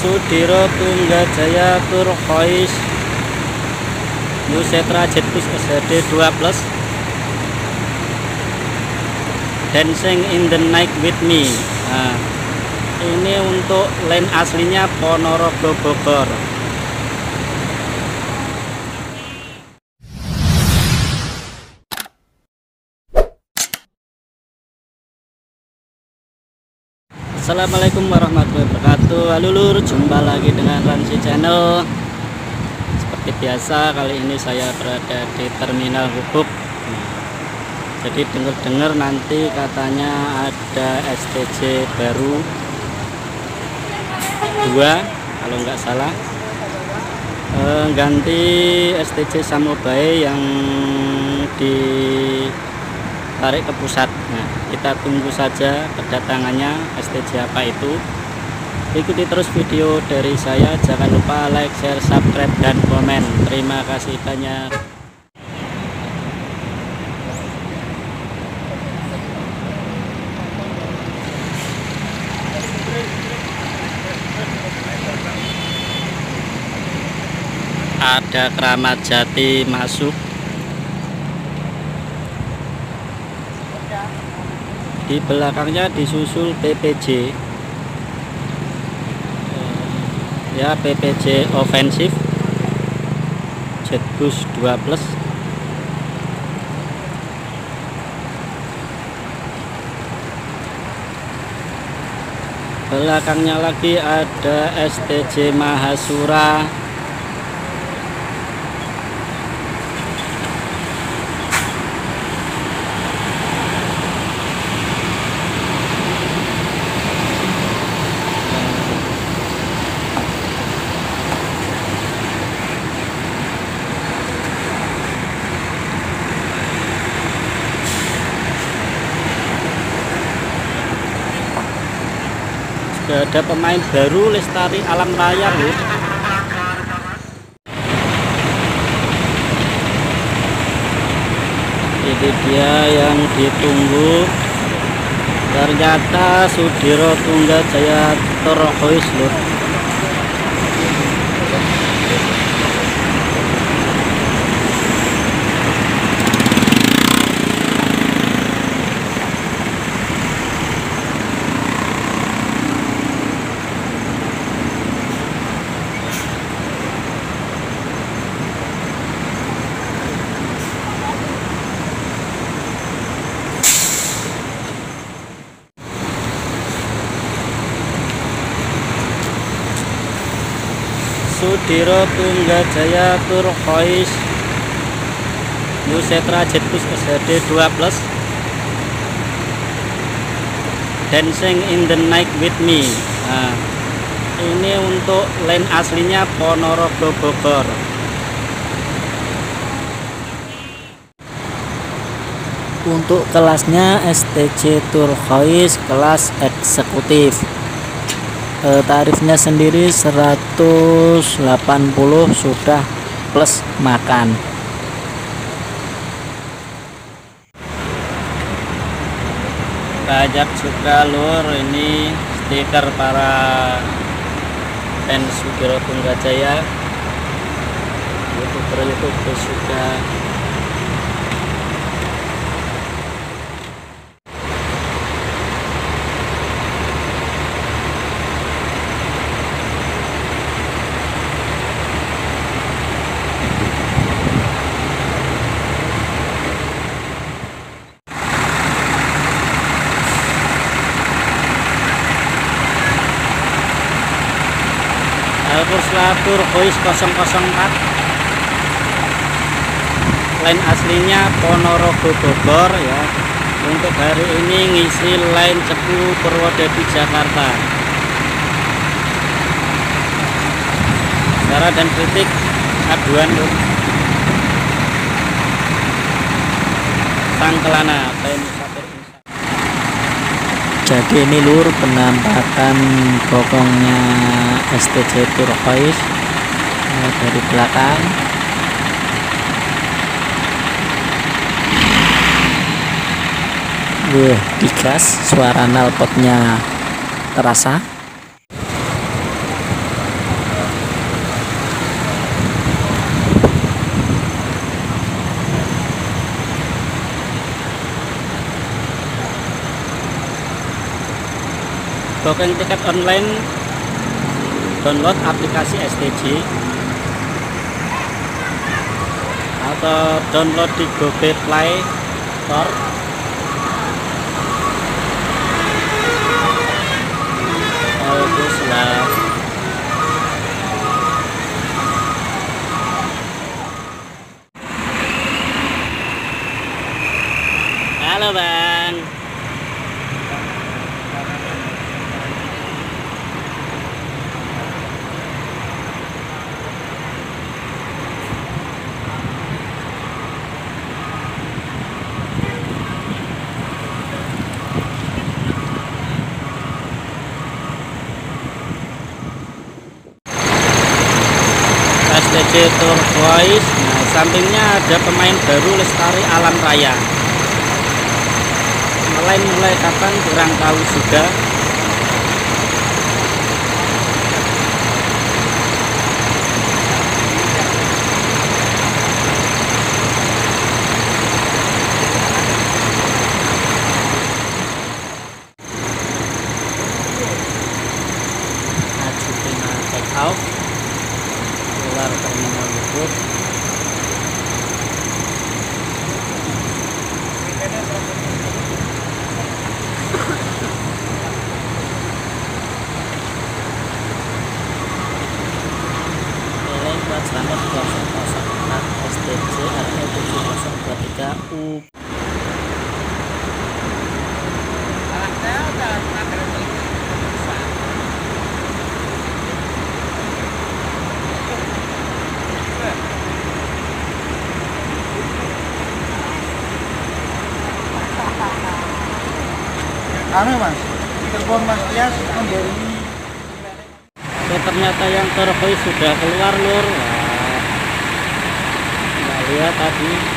Sudiro Tunggajaya Turquoise Nusetra Jetbus SHD 2 Plus Dancing in the Night with Me. Nah, ini untuk line aslinya Ponorogo Bogor. Assalamualaikum warahmatullahi wabarakatuh. Halo lur, jumpa lagi dengan Ransi Channel. Seperti biasa, kali ini saya berada di Terminal Hubuk. Jadi dengar-dengar nanti katanya ada STJ baru 2 kalau nggak salah, ganti STJ Samobae yang ditarik ke pusat. Nah, kita tunggu saja kedatangannya STJ apa itu. Ikuti terus video dari saya, jangan lupa like, share, subscribe, dan komen. Terima kasih banyak. Ada Kramat Jati masuk. Di belakangnya disusul PPJ, ya, PPJ ofensif Jetbus 2 Plus. Belakangnya lagi ada STJ Mahasura. Sudah ada pemain baru, Lestari Alam Raya, Bu. Ini dia yang ditunggu. Ternyata Sudiro Tunggajaya Turquoise, Lur. Sudiro Tunggajaya Turquoise Nusetra Jetbus SHD 2 Plus Dancing in the Night with Me. Nah, ini untuk line aslinya Ponorogo Bogor. Untuk kelasnya STJ Turquoise kelas eksekutif. Tarifnya sendiri 180 sudah plus makan. Banyak juga, Lur, ini stiker para fans Sudiro Tunggajaya, YouTuber juga. Turquoise 004 line aslinya Ponorogo Bogor, ya. Untuk hari ini ngisi line Cepu Purwodadi Jakarta. Saran dan kritik aduan, Lur. Sangkelana Jadi ini, Lur, penampakan bokongnya STJ Turquoise dari belakang. Digas, suara knalpotnya terasa. booking tiket online, download aplikasi STJ atau download di GoPay Play Store. Baguslah. Halo Bang. STJ Turquoise. Nah, sampingnya ada pemain baru Lestari Alam Raya. Mulai kapan kurang tahu juga. Ajupina take out keluar terminal Ubud. Plat standar 004 STJ RE 7023 U. Anu Mas, telepon Mas Tias memberi. Oke, ternyata yang turquoise sudah keluar lur. Nah, lihat tadi